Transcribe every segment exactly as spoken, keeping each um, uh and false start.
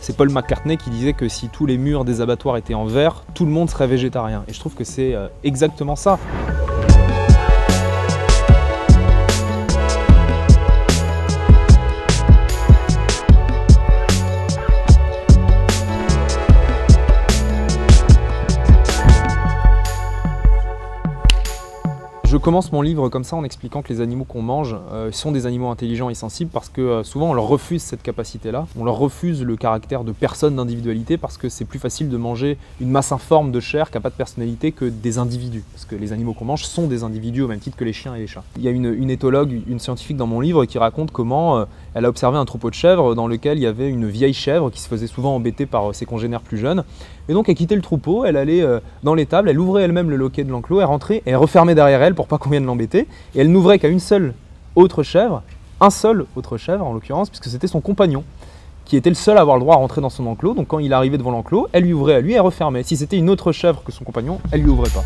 C'est Paul McCartney qui disait que si tous les murs des abattoirs étaient en verre, tout le monde serait végétarien. Et je trouve que c'est exactement ça. Je commence mon livre comme ça en expliquant que les animaux qu'on mange euh, sont des animaux intelligents et sensibles parce que euh, souvent on leur refuse cette capacité-là, on leur refuse le caractère de personne, d'individualité parce que c'est plus facile de manger une masse informe de chair qui n'a pas de personnalité que des individus. Parce que les animaux qu'on mange sont des individus au même titre que les chiens et les chats. Il y a une, une éthologue, une scientifique dans mon livre qui raconte comment euh, elle a observé un troupeau de chèvres dans lequel il y avait une vieille chèvre qui se faisait souvent embêter par euh, ses congénères plus jeunes. Et donc elle quittait le troupeau, elle allait euh, dans l'étable, elle ouvrait elle-même le loquet de l'enclos, elle rentrait et elle refermait derrière elle pour pas qu'on vienne l'embêter. Et elle n'ouvrait qu'à une seule autre chèvre, un seul autre chèvre en l'occurrence, puisque c'était son compagnon, qui était le seul à avoir le droit à rentrer dans son enclos. Donc quand il arrivait devant l'enclos, elle lui ouvrait à lui et elle refermait. Si c'était une autre chèvre que son compagnon, elle lui ouvrait pas.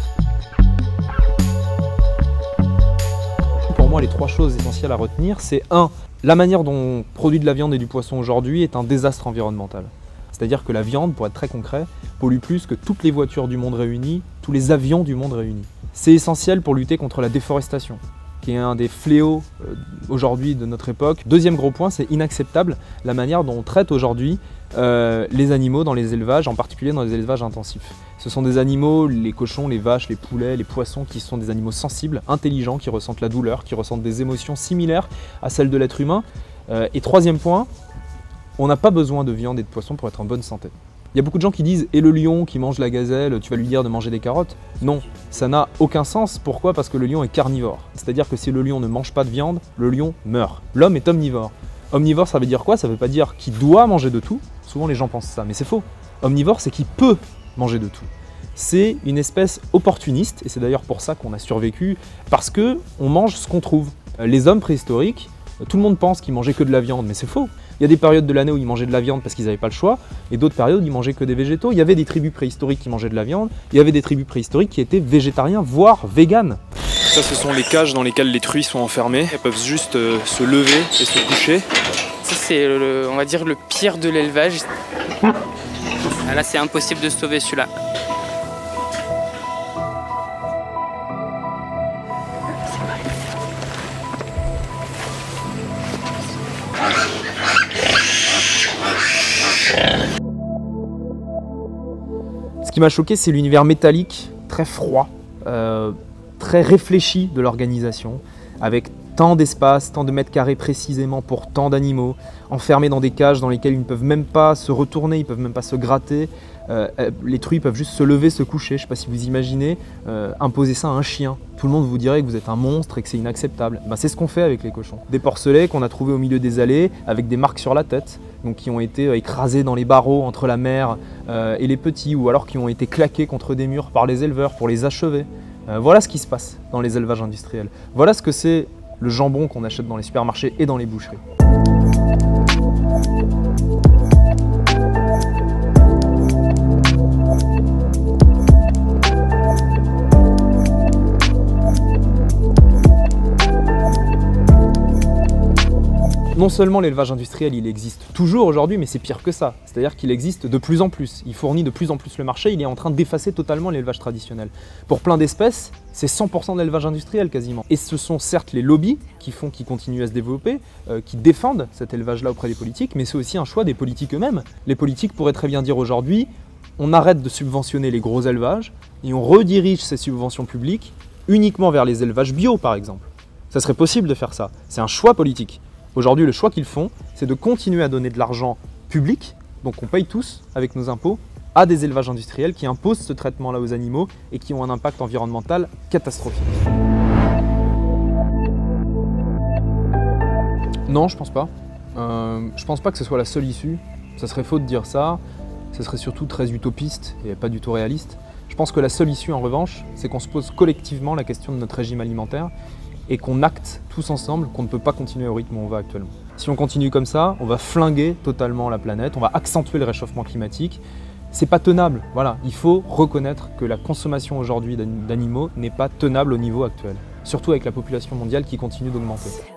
Pour moi, les trois choses essentielles à retenir, c'est un, la manière dont on produit de la viande et du poisson aujourd'hui est un désastre environnemental. C'est-à-dire que la viande, pour être très concret, pollue plus que toutes les voitures du monde réunies, tous les avions du monde réunis. C'est essentiel pour lutter contre la déforestation, qui est un des fléaux euh, aujourd'hui de notre époque. Deuxième gros point, c'est inacceptable la manière dont on traite aujourd'hui euh, les animaux dans les élevages, en particulier dans les élevages intensifs. Ce sont des animaux, les cochons, les vaches, les poulets, les poissons, qui sont des animaux sensibles, intelligents, qui ressentent la douleur, qui ressentent des émotions similaires à celles de l'être humain. Euh, et troisième point, on n'a pas besoin de viande et de poisson pour être en bonne santé. Il y a beaucoup de gens qui disent « et le lion qui mange la gazelle, tu vas lui dire de manger des carottes ?» Non, ça n'a aucun sens. Pourquoi? Parce que le lion est carnivore. C'est-à-dire que si le lion ne mange pas de viande, le lion meurt. L'homme est omnivore. Omnivore, ça veut dire quoi? Ça ne veut pas dire qu'il doit manger de tout. Souvent les gens pensent ça, mais c'est faux. Omnivore, c'est qu'il peut manger de tout. C'est une espèce opportuniste, et c'est d'ailleurs pour ça qu'on a survécu, parce qu'on mange ce qu'on trouve. Les hommes préhistoriques, tout le monde pense qu'ils mangeaient que de la viande, mais c'est faux. Il y a des périodes de l'année où ils mangeaient de la viande parce qu'ils n'avaient pas le choix, et d'autres périodes où ils mangeaient que des végétaux. Il y avait des tribus préhistoriques qui mangeaient de la viande, il y avait des tribus préhistoriques qui étaient végétariens, voire véganes. Ça, ce sont les cages dans lesquelles les truies sont enfermées. Elles peuvent juste euh, se lever et se coucher. Ça, c'est, on va dire, le pire de l'élevage. Ah, là, c'est impossible de sauver celui-là. Ce qui m'a choqué, c'est l'univers métallique, très froid, euh, très réfléchi de l'organisation, avec tant d'espace, tant de mètres carrés précisément pour tant d'animaux, enfermés dans des cages dans lesquelles ils ne peuvent même pas se retourner, ils ne peuvent même pas se gratter. Euh, les truies peuvent juste se lever, se coucher. Je ne sais pas si vous imaginez, euh, imposer ça à un chien. Tout le monde vous dirait que vous êtes un monstre et que c'est inacceptable. Ben, c'est ce qu'on fait avec les cochons. Des porcelets qu'on a trouvés au milieu des allées avec des marques sur la tête, donc qui ont été écrasés dans les barreaux entre la mère euh, et les petits, ou alors qui ont été claqués contre des murs par les éleveurs pour les achever. Euh, voilà ce qui se passe dans les élevages industriels. Voilà ce que c'est le jambon qu'on achète dans les supermarchés et dans les boucheries. Non seulement l'élevage industriel, il existe toujours aujourd'hui, mais c'est pire que ça. C'est-à-dire qu'il existe de plus en plus. Il fournit de plus en plus le marché, il est en train d'effacer totalement l'élevage traditionnel. Pour plein d'espèces, c'est cent pour cent de l'élevage industriel quasiment. Et ce sont certes les lobbies qui font qu'ils continuent à se développer, euh, qui défendent cet élevage-là auprès des politiques, mais c'est aussi un choix des politiques eux-mêmes. Les politiques pourraient très bien dire aujourd'hui, on arrête de subventionner les gros élevages et on redirige ces subventions publiques uniquement vers les élevages bio, par exemple. Ça serait possible de faire ça. C'est un choix politique. Aujourd'hui, le choix qu'ils font, c'est de continuer à donner de l'argent public, donc on paye tous avec nos impôts, à des élevages industriels qui imposent ce traitement-là aux animaux et qui ont un impact environnemental catastrophique. Non, je pense pas. Euh, je pense pas que ce soit la seule issue. Ça serait faux de dire ça. Ça serait surtout très utopiste et pas du tout réaliste. Je pense que la seule issue, en revanche, c'est qu'on se pose collectivement la question de notre régime alimentaire et qu'on acte tous ensemble qu'on ne peut pas continuer au rythme où on va actuellement. Si on continue comme ça, on va flinguer totalement la planète, on va accentuer le réchauffement climatique. C'est pas tenable, voilà. Il faut reconnaître que la consommation aujourd'hui d'animaux n'est pas tenable au niveau actuel, surtout avec la population mondiale qui continue d'augmenter.